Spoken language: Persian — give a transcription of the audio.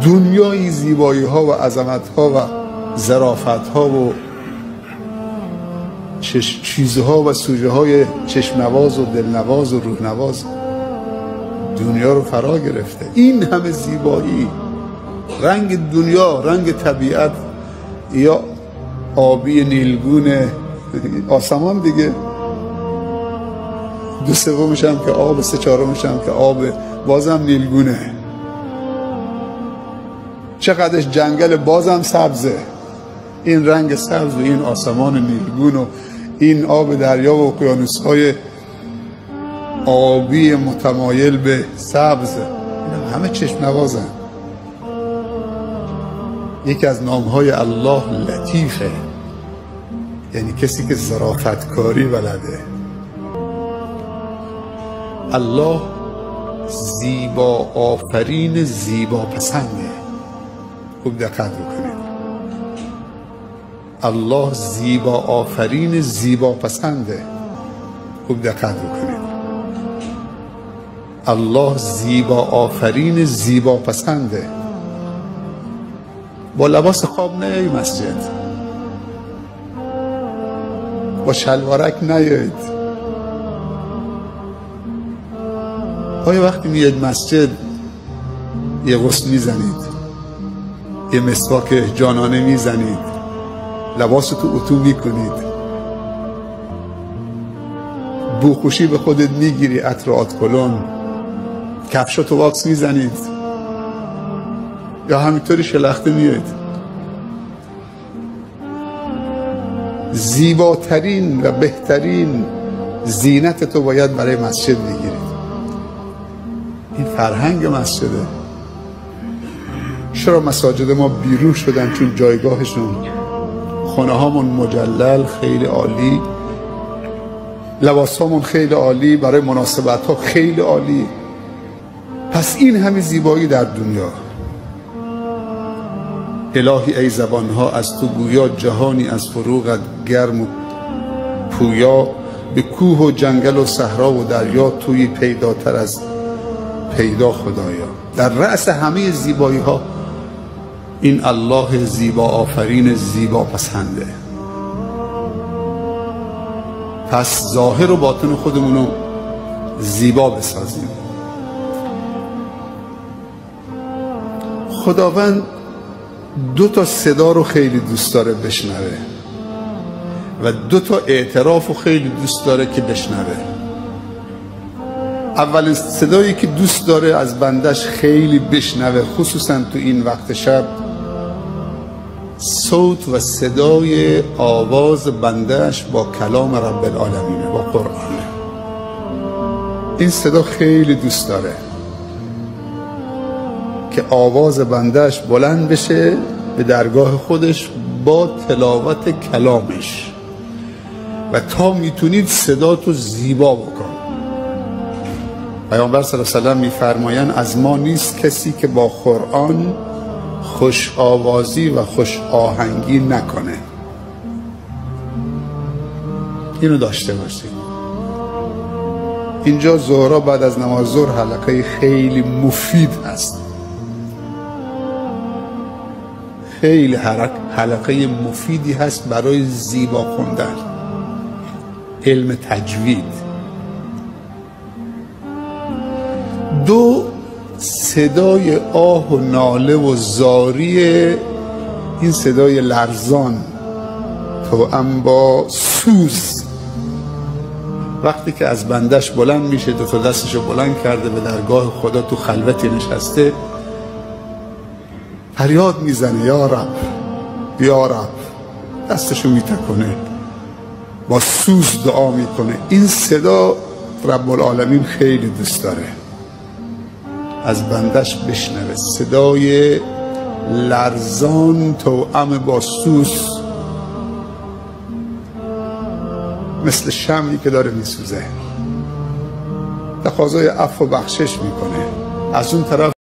دنیای زیبایی ها و عظمت ها و ظرافت ها و چیزها و سوژه های چشم نواز و دل نواز و روح نواز دنیا رو فرا گرفته. این همه زیبایی، رنگ دنیا، رنگ طبیعت، یا آبی نیلگون آسمان دیگه، 2/3 هم که آب، 3/4 هم که آب، بازم نیلگونه. چقدرش جنگل، بازم سبزه. این رنگ سبز و این آسمان نیلگون و این آب دریا و اقیانوس‌های آبی متمایل به سبز، این همه چشم نوازن. یکی از نامهای الله لطیفه، یعنی کسی که ظرافتکاری بلده. الله زیبا آفرین، زیبا پسنده. خوب دقت بکنید. الله زیبا آفرین، زیبا پسنده. خوب دقت بکنید. الله زیبا آفرین، زیبا پسنده. با لباس خواب نیایید مسجد، با شلوارک نیایید. آیا وقتی میاید مسجد یه غسل میزنید، یه مسواک جانانه میزنید، لباستو اتو میکنید، بوخوشی به خودت میگیری، عطر آتکلون، کفشاتو واکس میزنید، یا همینطوری شلخته میاید؟ زیباترین و بهترین زینت تو باید برای مسجد بگیرید. این فرهنگ مسجده. چرا مساجد ما بیرون شدن؟ چون جایگاهشون، خانه هامون مجلل، خیلی عالی، لباس هامون خیلی عالی، برای مناسبت ها خیلی عالی. پس این همه زیبایی در دنیا. الهی ای زبانها از تو گویا، جهانی از فروغت گرم و پویا. به کوه و جنگل و صحرا و دریا، توی پیداتر از پیدا خدایا. در رأس همه زیبایی ها این الله زیبا آفرین، زیبا پسنده. پس ظاهر و باطن خودمونو زیبا بسازیم. خداوند 2 صدا رو خیلی دوست داره بشنوه و 2 اعتراف رو خیلی دوست داره که بشنوه. اولین صدایی که دوست داره از بندش خیلی بشنوه، خصوصا تو این وقت شب، صوت و صدای آواز بندش با کلام رب العالمینه، با قرآنه. این صدا خیلی دوست داره که آواز بندش بلند بشه به درگاه خودش با تلاوت کلامش، و تا میتونید صداتو زیبا بکن. پیامبر صلی الله علیه و سلم میفرمایند از ما نیست کسی که با قرآن خوش آوازی و خوش آهنگی نکنه. اینو داشته باشید. اینجا ظهرا بعد از نماز ظهر حلقه خیلی مفید هست، خیلی حلقه مفیدی هست برای زیبا خوندن، علم تجوید. 2 صدای آه و ناله و زاری، این صدای لرزان توأم با سوز، وقتی که از بندش بلند میشه، 2 دستشو بلند کرده به درگاه خدا، تو خلوتی نشسته، فریاد میزنه یا رب یا رب، دستشو میتکنه، با سوز دعا میکنه. این صدا رب العالمین خیلی دوست داره از بندش بشنوه، صدای لرزان توأم با سوز، مثل شمعی که داره میسوزه، تقاضای عفو و بخشش میکنه. از اون طرف